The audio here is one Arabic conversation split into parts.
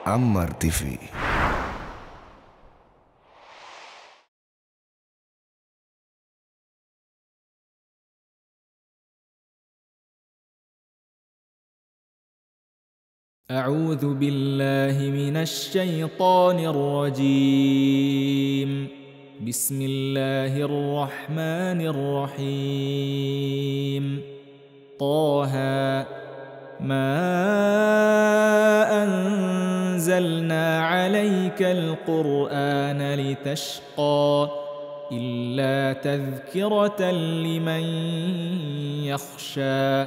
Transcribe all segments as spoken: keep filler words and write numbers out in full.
Ammar T V. أعوذ بالله من الشيطان الرجيم. بسم الله الرحمن الرحيم. طه ما أنزلنا عليك القرآن لتشقى إلا تذكرة لمن يخشى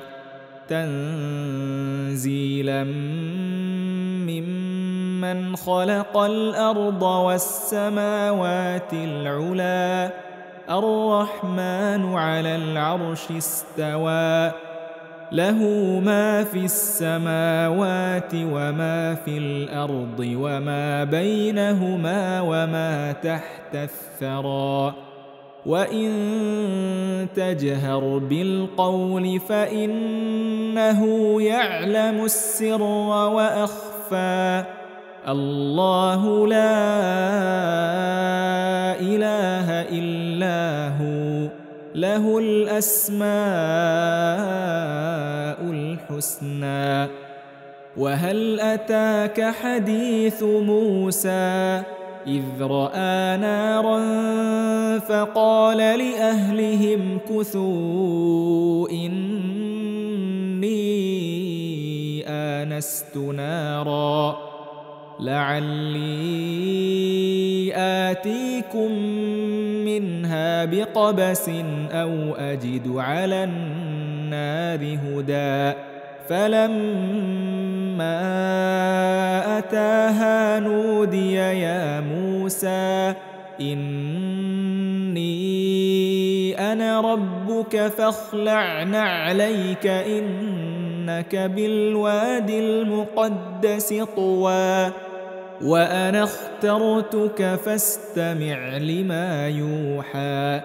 تنزيلا ممن خلق الأرض والسماوات العلى الرحمن على العرش استوى له ما في السماوات وما في الأرض وما بينهما وما تحت الثرى وإن تجهر بالقول فإنه يعلم السر وأخفى الله لا إله إلا هو له الأسماء الحسنى. وهل أتاك حديث موسى إذ رأى نارا فقال لأهلهم كثوا إني آنست نارا لعلي آتيكم منها بقبس أو أجد على النار هدى فلما أتاها نودي يا موسى إني أنا ربك فاخلع نعليك إنك بالوادي المقدس طوى وأنا اخترتك فاستمع لما يوحى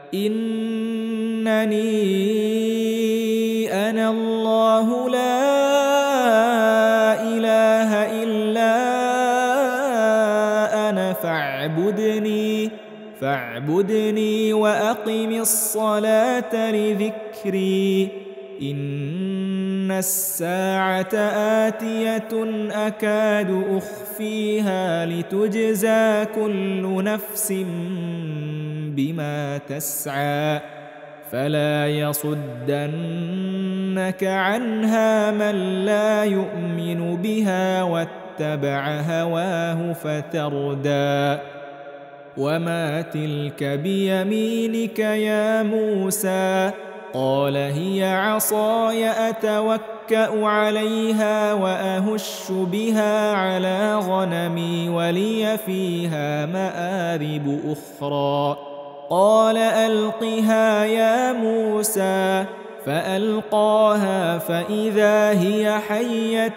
إنني أنا الله لا إله إلا أنا فاعبدني فاعبدني وأقم الصلاة لذكري إن الساعة آتية أكاد أخفيها لتجزى كل نفس بما تسعى فلا يصدنك عنها من لا يؤمن بها واتبع هواه فتردى. وما تلك بيمينك يا موسى قال هي عصاي أتوكأ عليها وأهش بها على غنمي ولي فيها مآرب أخرى قال ألقها يا موسى فألقاها فإذا هي حية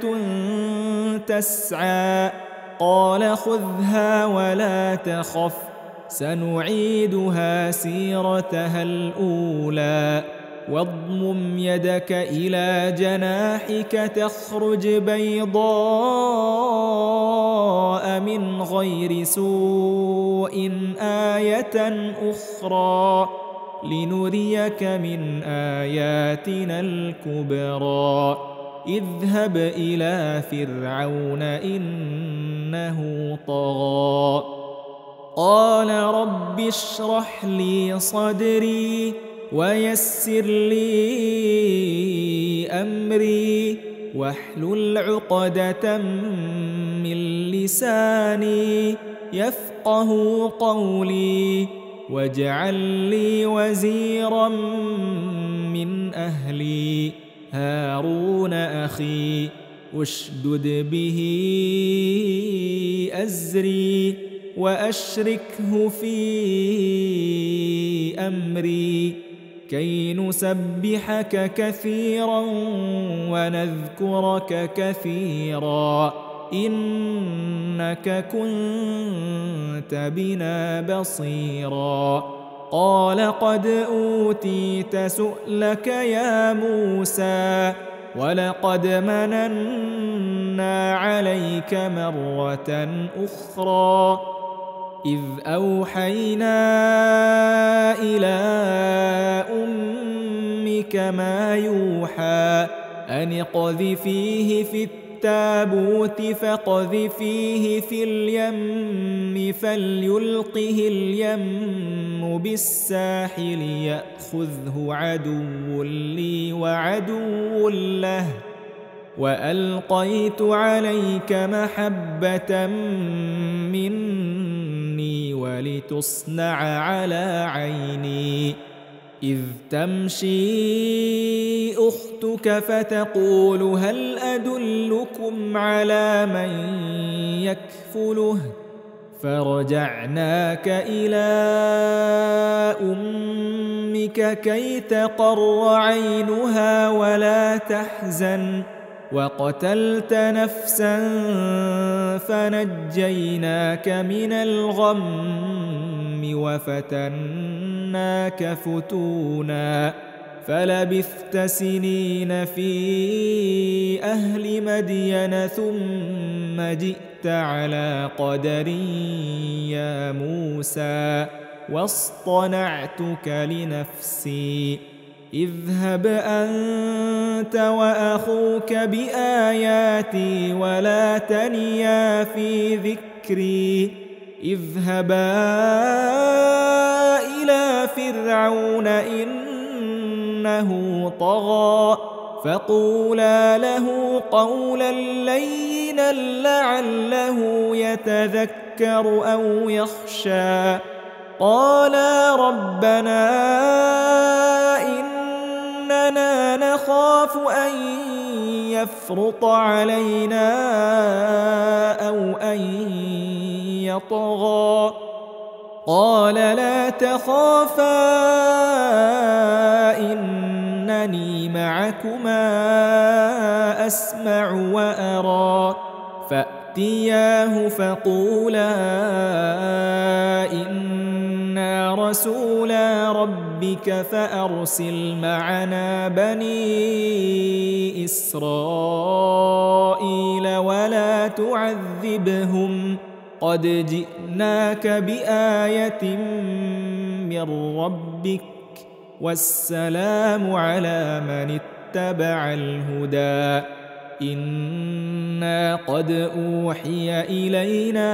تسعى قال خذها ولا تخف سنعيدها سيرتها الأولى واضمم يدك إلى جناحك تخرج بيضاء من غير سوء آية أخرى لنريك من آياتنا الكبرى اذهب إلى فرعون إنه طغى قال رب اشرح لي صدري ويسر لي أمري واحلل عقدة من لساني يفقه قولي واجعل لي وزيرا من أهلي هارون أخي اشدد به أزري وأشركه في أمري كي نسبحك كثيرا ونذكرك كثيرا إنك كنت بنا بصيرا قال قد أوتيت سؤلك يا موسى ولقد مننا عليك مرة أخرى إذ أوحينا إلى أمك ما يوحى أن اقذفيه في التابوت فاقذفيه في اليم فليلقه اليم بالساحل يأخذه عدو لي وعدو له وألقيت عليك محبة مني ولتصنع على عيني إذ تمشي أختك فتقول هل أدلكم على من يكفله فرجعناك إلى أمك كي تقر عينها ولا تحزن وقتلت نفسا فنجيناك من الغم وفتناك فتونا فلبثت سنين في أهل مدين ثم جئت على قدر يا موسى واصطنعتك لنفسي اذهب أنت وأخوك بآياتي ولا تنيا في ذكري اذهبا إلى فرعون إنه طغى فقولا له قولا لينا لعله يتذكر أو يخشى قالا ربنا إننا نخاف أن يفرط علينا أو أن يطغى قال لا تخافا إنني معكما أسمع وأرى فأتياه فقولا إنا رسولا ربك فأرسل معنا بني إسرائيل ولا تعذبهم قد جئناك بآية من ربك والسلام على من اتبع الهدى إنا قد أوحي إلينا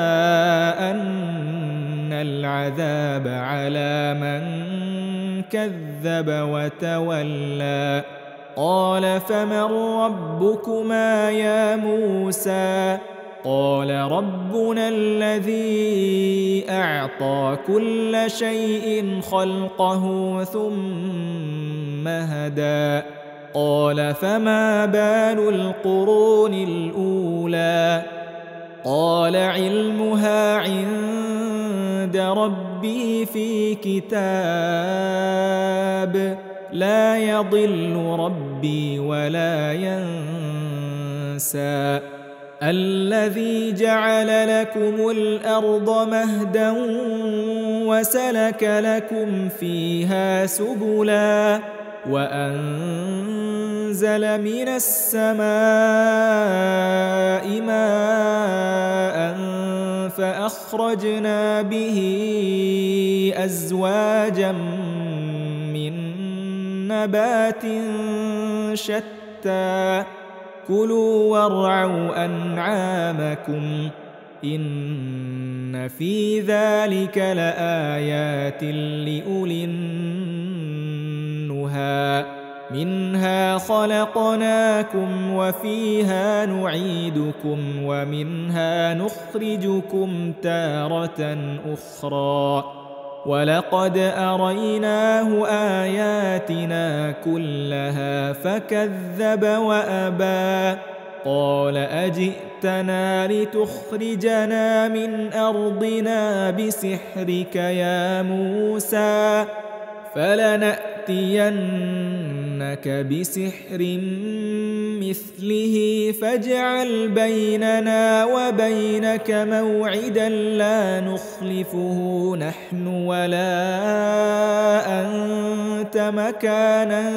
أن العذاب على من كذب وتولى قال فمن ربكما يا موسى قال ربنا الذي أعطى كل شيء خلقه ثم هدى قال فما بال القرون الأولى قال علمها عند ربي في كتاب لا يضل ربي ولا ينسى الذي جعل لكم الأرض مهدا وسلك لكم فيها سبلا وأنزل من السماء ماء فأخرجنا به أزواجا من نبات شتى كلوا وارعوا أنعامكم إن في ذلك لآيات لأولي النهى منها خلقناكم وفيها نعيدكم ومنها نخرجكم تارة أخرى ولقد أريناه آياتنا كلها فكذب وأبى قال أجئتنا لتخرجنا من أرضنا بسحرك يا موسى فلنأتينك لَنَأْتِيَنَّكَ بِسِحْرٍ مِثْلِهِ فاجعل بيننا وبينك موعدا لا نخلفه نحن ولا أنت مكانا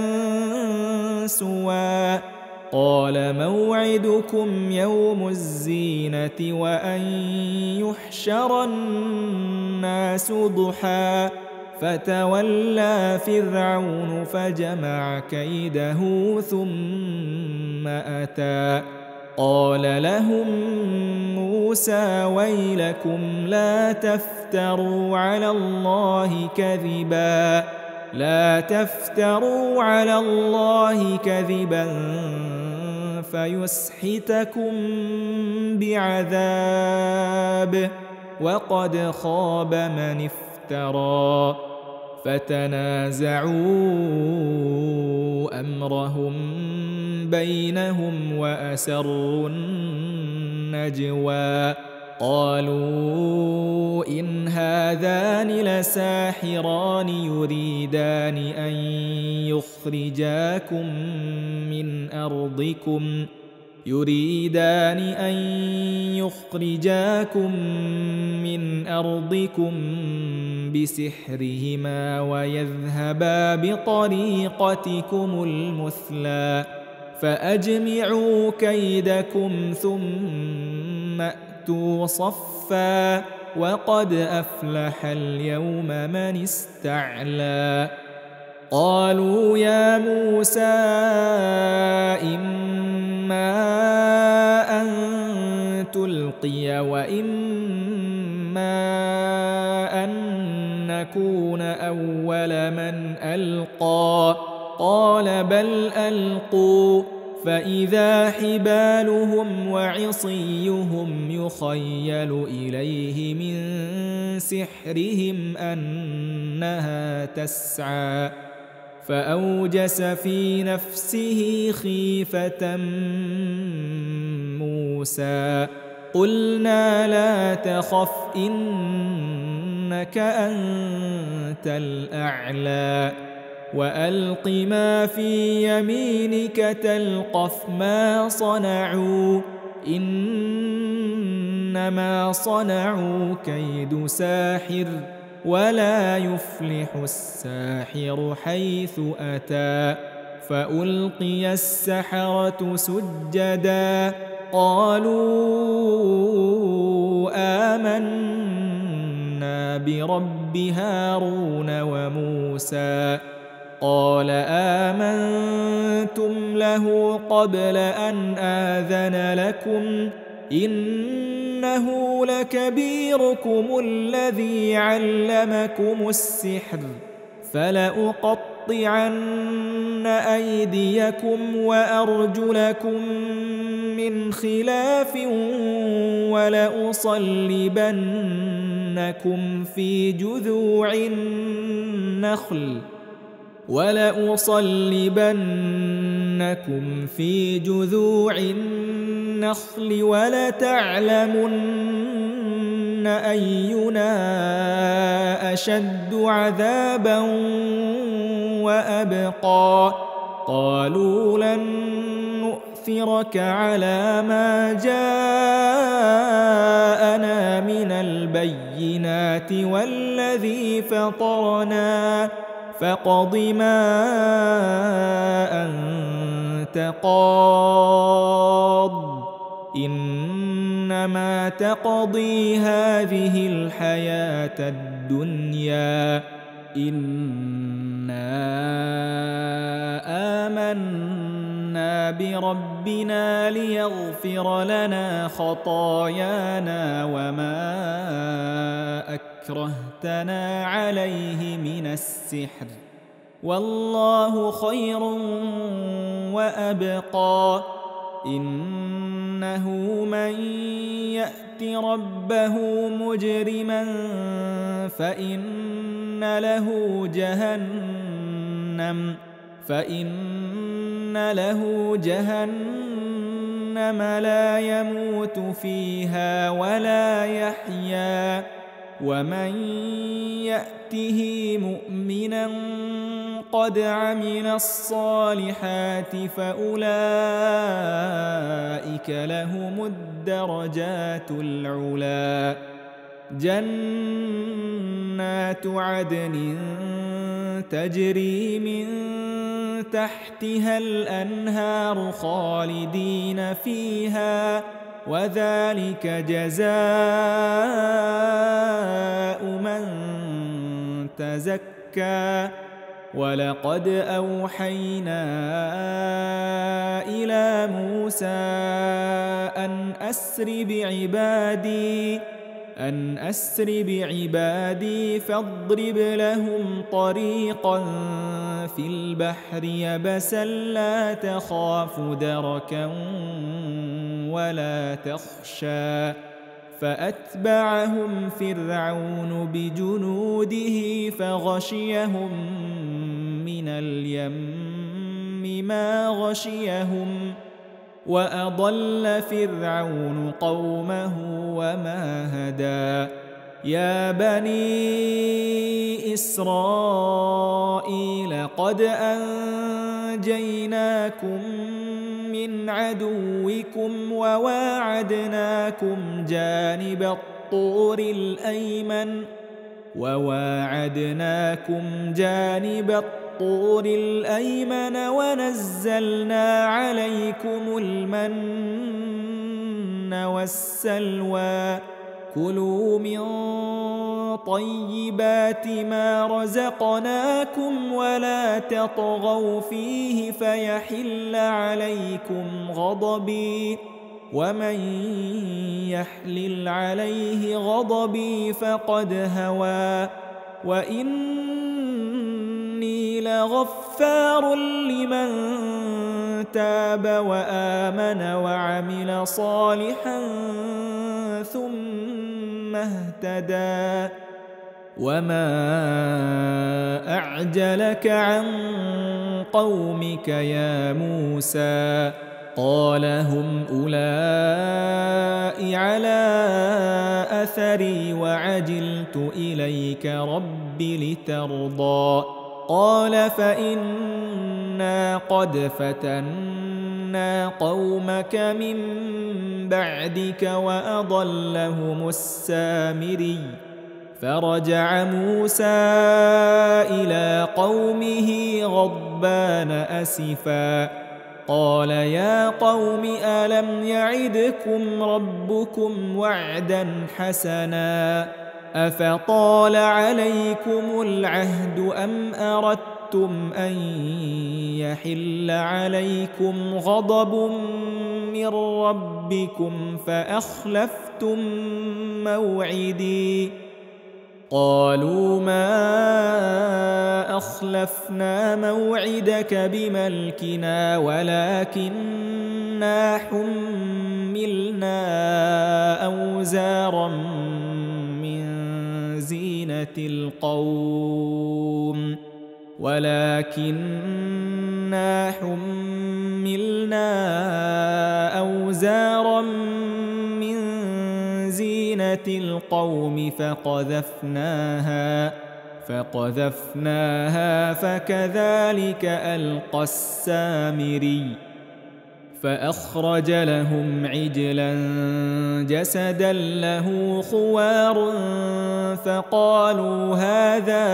سوى قال موعدكم يوم الزينة وأن يحشر الناس ضحى فتولى فرعون فجمع كيده ثم أتى قال لهم موسى ويلكم لا تفتروا على الله كذبا لا تفتروا على الله كذبا فيسحتكم بعذاب وقد خاب من افترى فتنازعوا أمرهم بينهم وأسروا النجوى قالوا إن هذان لساحران يريدان أن يخرجاكم من أرضكم يريدان أن يخرجاكم من أرضكم بسحرهما ويذهبا بطريقتكم المثلى فأجمعوا كيدكم ثم أتوا صفا وقد أفلح اليوم من استعلى قالوا يا موسى إما أن تلقي وإما أن نكون أول من ألقى قال بل ألقوا فإذا حبالهم وعصيهم يخيل إليه من سحرهم أنها تسعى فأوجس في نفسه خيفة موسى قلنا لا تخف إنك أنت الأعلى وألق ما في يمينك تلقف ما صنعوا إنما صنعوا كيد ساحر ولا يفلح الساحر حيث أتى فألقي السحرة سجدا قالوا آمنا برب هارون وموسى قال آمنتم له قبل أن آذن لكم إنه لكبيركم الذي علمكم السحر فلأقطعن أيديكم وأرجلكم من خلاف ولأصلبنكم في جذوع النخل ولأصلبنكم في جذوع النخل ولتعلمن أينا أشد عذابا وأبقى قالوا لن نؤثرك على ما جاءنا من البينات والذي فطرنا فاقض ما أنت قاض إنما تقضي هذه الحياة الدنيا إنا آمنا بربنا ليغفر لنا خطايانا وما أكرهتنا عليه من السحر والله خير وأبقى إنه من يأت ربه مجرما فإن له جهنم فإن له جهنم لا يموت فيها ولا يحيا ومن يأته مؤمنا قد عمل الصالحات فأولئك لهم الدرجات العلى جنات عدن تجري من تحتها الأنهار خالدين فيها وذلك جزاء من تزكى ولقد أوحينا إلى موسى أن أسر بعبادي أن أسر بعبادي فاضرب لهم طريقا في البحر يبسا لا تخاف دركا ولا تخشى فأتبعهم فرعون بجنوده فغشيهم من اليم ما غشيهم وأضل فرعون قومه وما هدى يا بني إسرائيل قد أنجيناكم من عدوكم وواعدناكم جانب الطور الأيمن وواعدناكم جانب الطور الأيمن ونزلنا عليكم المن والسلوى كلوا من طيبات ما رزقناكم ولا تطغوا فيه فيحل عليكم غضبي ومن يحلل عليه غضبي فقد هوى وإني لغفار لمن تاب وآمن وعمل صالحا ثم اهتدى وما أعجلك عن قومك يا موسى قال هم أولئك على أثري وعجلت إليك رب لترضى قال فإنا قد فتنا قومك من بعدك وأضلهم السامري فرجع موسى إلى قومه غضبان أسفا قال يا قوم ألم يعدكم ربكم وعدا حسنا أفطال عليكم العهد أم أردتم أن يحل عليكم غضب من ربكم فأخلفتم موعدي قالوا ما أخلفنا موعدك بملكنا ولكننا حملنا أوزارا من زينة القوم ولكننا حملنا أوزارا من زينة القوم فقذفناها فقذفناها فكذلك ألقى السامري فأخرج لهم عجلا جسدا له خوار فقالوا هذا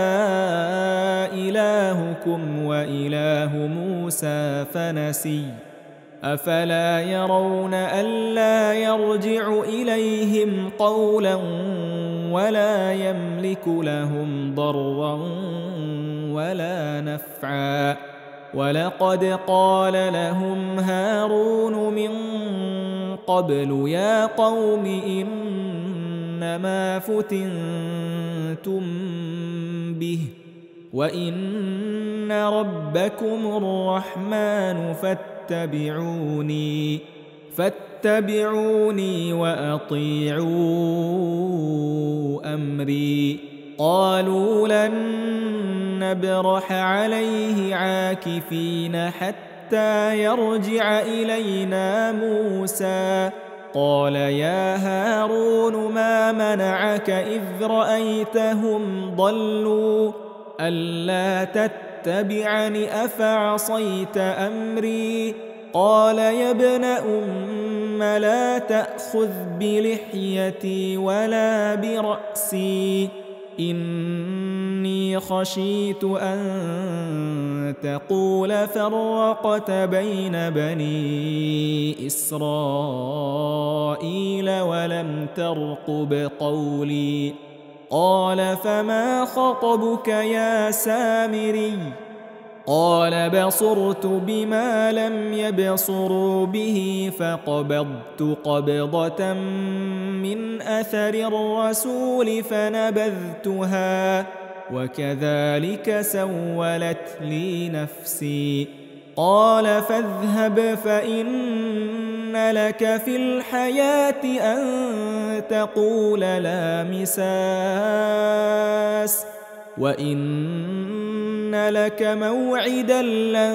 إلهكم وإله موسى فنسي أفلا يرون ألا يرجع إليهم قولا ولا يملك لهم ضرا ولا نفعا ولقد قال لهم هارون من قبل يا قوم إنما فتنتم به وإن ربكم الرحمن فاتبعوني فاتبعوني وأطيعوا أمري قالوا لن نبرح عليه عاكفين حتى يرجع إلينا موسى قال يا هارون ما منعك إذ رأيتهم ضلوا ألا تتبعوا تتبعني أفعصيت أمري قال يا ابن أم لا تأخذ بلحيتي ولا برأسي إني خشيت أن تقول فرقت بين بني إسرائيل ولم ترقب قولي قال فما خطبك يا سامري قال بصرت بما لم يبصروا به فقبضت قبضة من أثر الرسول فنبذتها وكذلك سولت لي نفسي قال فاذهب فإن لك في الحياة أن تقول لا مساس وإن لك موعدا لن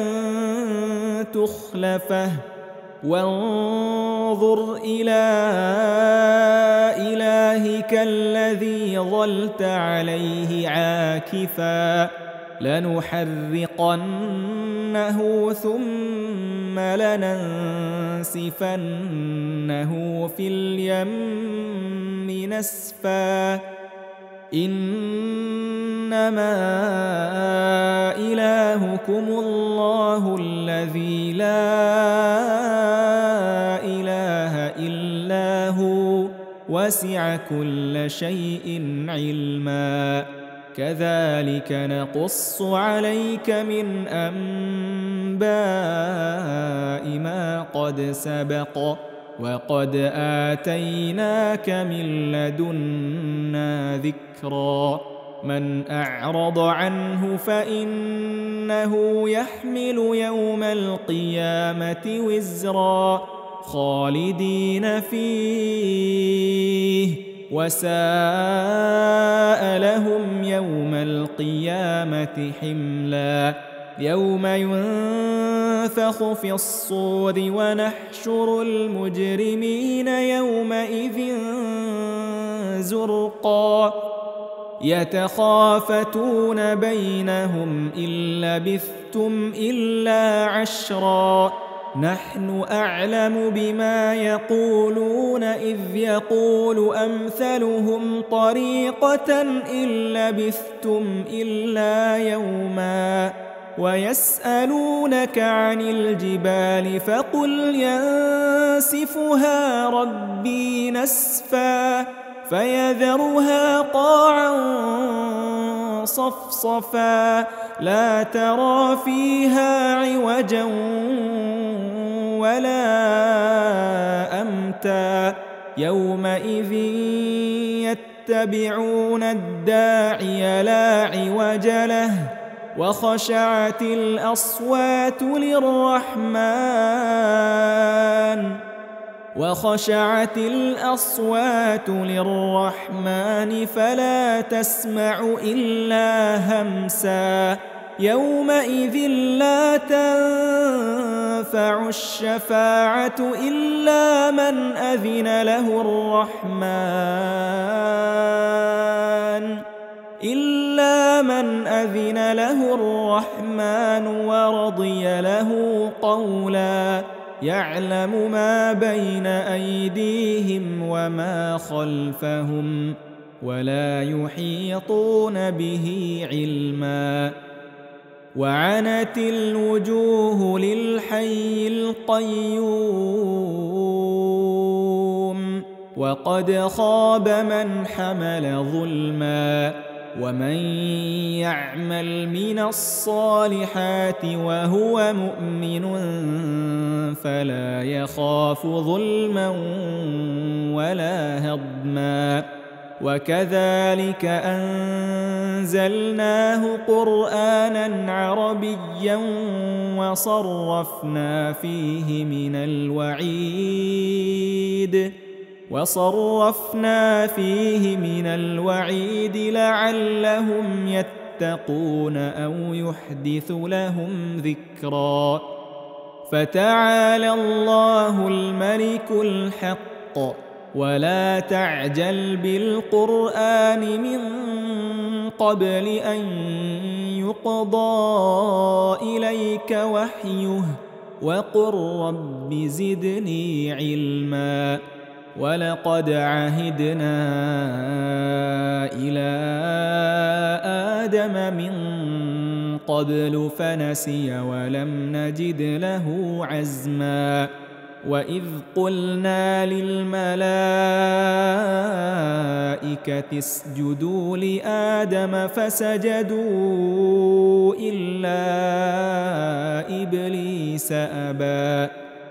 تخلفه وانظر إلى إلهك الذي ظلت عليه عاكفا لنحرقنه ثم لننسفنه في اليم نسفا إنما إلهكم الله الذي لا إله إلا هو وسع كل شيء علما كذلك نقص عليك من أنباء ما قد سبق وقد آتيناك من لدنا ذكرا من أعرض عنه فإنه يحمل يوم القيامة وزرا خالدين فيه وساء لهم يوم القيامة حملا يوم ينفخ في الصور ونحشر المجرمين يومئذ زرقا يتخافتون بينهم إن لبثتم إلا عشرا نحن أعلم بما يقولون إذ يقول أمثلهم طريقة إن لبثتم إلا يوما ويسألونك عن الجبال فقل ينسفها ربي نسفا فيذرها قاعا صفصفا لا ترى فيها عوجا ولا أمتا يومئذ يتبعون الداعي لا عوج له وخشعت الأصوات للرحمن وخشعت الأصوات للرحمن فلا تسمع إلا همسا يومئذ لا تنفع الشفاعة إلا من أذن له الرحمن إلا من أذن له الرحمن ورضي له قولا يعلم ما بين أيديهم وما خلفهم ولا يحيطون به علما وعنت الوجوه للحي القيوم وقد خاب من حمل ظلما ومن يعمل من الصالحات وهو مؤمن فلا يخاف ظلما ولا هضما وكذلك أنزلناه قرآنا عربيا وصرفنا فيه من الوعيد وصرفنا فيه من الوعيد لعلهم يتقون أو يحدث لهم ذكرا فتعالى الله الملك الحق ولا تعجل بالقرآن من قبل أن يقضى إليك وحيه وقل رب زدني علما ولقد عهدنا إلى آدم من قبل فنسي ولم نجد له عزما وإذ قلنا للملائكة اسجدوا لآدم فسجدوا إلا إبليس أبى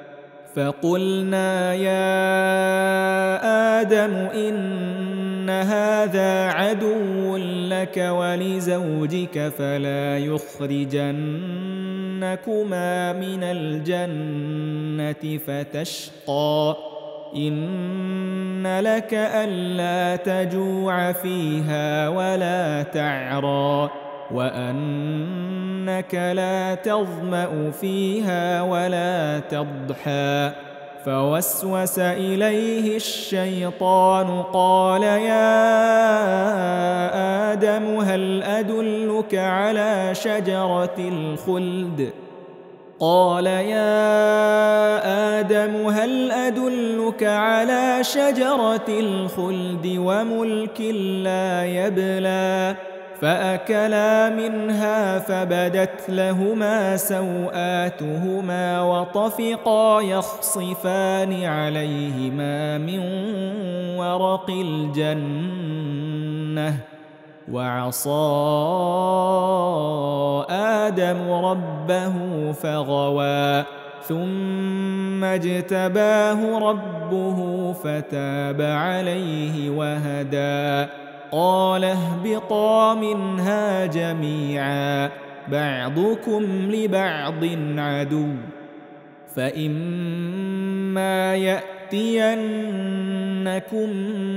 فقلنا يا آدم إن هذا عدو لك ولزوجك فلا يخرجنكما من الجنة فتشقى إن لك ألا تجوع فيها ولا تعرى وأنك لا تظمأ فيها ولا تضحى فوسوس إليه الشيطان قال يا آدم هل أدلك على شجرة الخلد قال يا آدم هل أدلك على شجرة الخلد وملك لا يبلى فأكلا منها فبدت لهما سوآتهما وطفقا يخصفان عليهما من ورق الجنة وعصى آدم ربه فغوى ثم اجتباه ربه فتاب عليه وهدى قال اهبطا منها جميعا بعضكم لبعض عدو فإما يأتينكم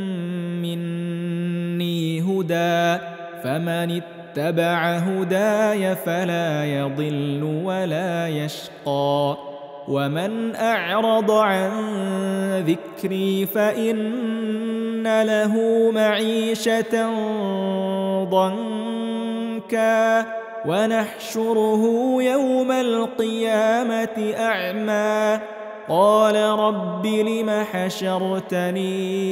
مني هدى فمن اتبع هداي فلا يضل ولا يشقى ومن أعرض عن ذكري فإن له معيشة ضنكا ونحشره يوم القيامة أعمى قال رب لم حشرتني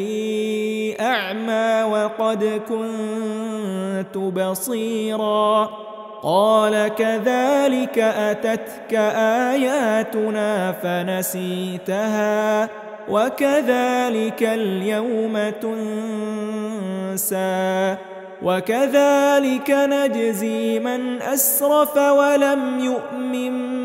أعمى وقد كنت بصيرا قال كذلك أتتك آياتنا فنسيتها وكذلك اليوم تنسى وكذلك نجزي من أسرف ولم يؤمن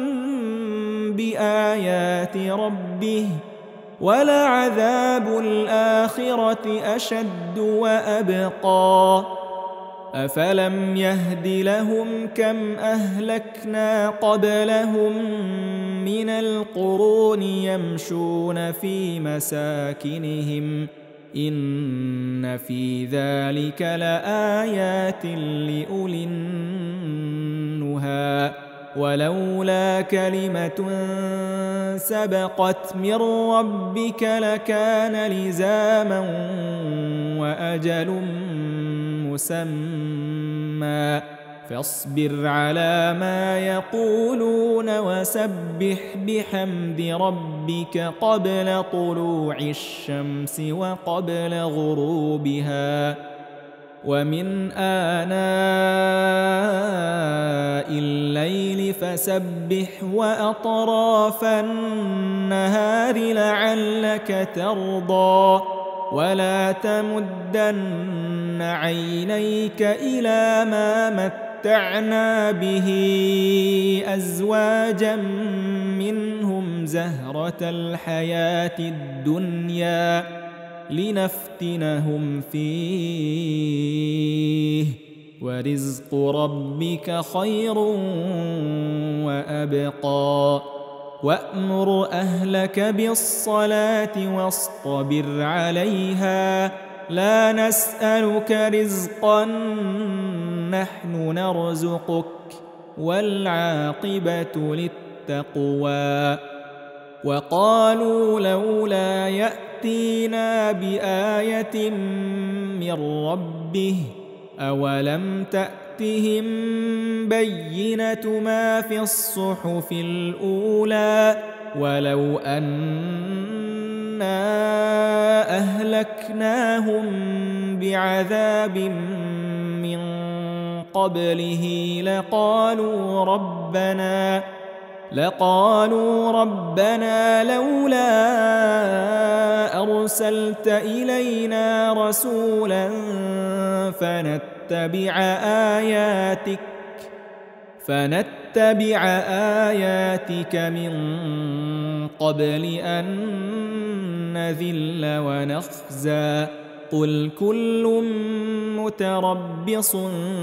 بآيات ربه ولعذاب الآخرة أشد وأبقى أفلم يهد لهم كم أهلكنا قبلهم من القرون يمشون في مساكنهم إن في ذلك لآيات لأولي النهى ولولا كلمة سبقت من ربك لكان لزاما وأجل مسمى فاصبر على ما يقولون وسبح بحمد ربك قبل طلوع الشمس وقبل غروبها ومن آناء الليل فسبح وأطراف النهار لعلك ترضى ولا تمدن عينيك إلى ما متعنا به أزواجا منهم زهرة الحياة الدنيا لنفتنهم فيه ورزق ربك خير وأبقى وأمر أهلك بالصلاة واصطبر عليها لا نسألك رزقا نحن نرزقك والعاقبة للتقوى وقالوا لولا يأتينا بآية من ربه أولم تأتهم بينة ما في الصحف الأولى ولو أنا أهلكناهم بعذاب من قبله لقالوا ربنا لقالوا ربنا لولا أرسلت إلينا رسولا فنتبع آياتك فنتبع آياتك من قبل أن نذل ونخزى قل كل متربص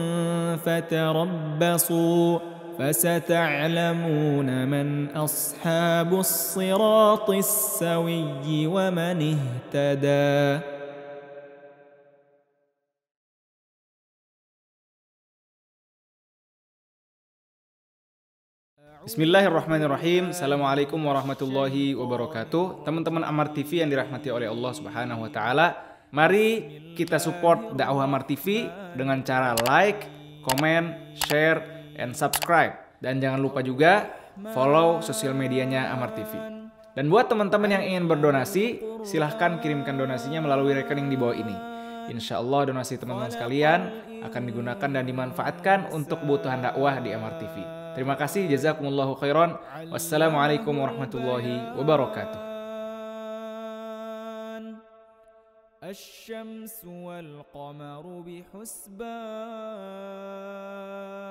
فتربصوا فستعلمون من أصحاب الصراط السوي ومن اهتدى. Bismillahirrahmanirrahim. Assalamualaikum warahmatullahi wabarakatuh. Teman-teman Amar T V yang dirahmati oleh Allah Subhanahu wa taala, mari kita support dakwah Amar T V dengan cara like, komen, share, and subscribe. Dan jangan lupa juga follow sosial medianya Amar T V. Dan buat teman-teman yang ingin berdonasi, silahkan kirimkan donasinya melalui rekening di bawah ini. Insya Allah donasi teman-teman sekalian akan digunakan dan dimanfaatkan untuk kebutuhan dakwah di Amar T V. Terima kasih, jazakumullahu khairan. Wassalamualaikum warahmatullahi wabarakatuh. الشمس والقمر بحسبان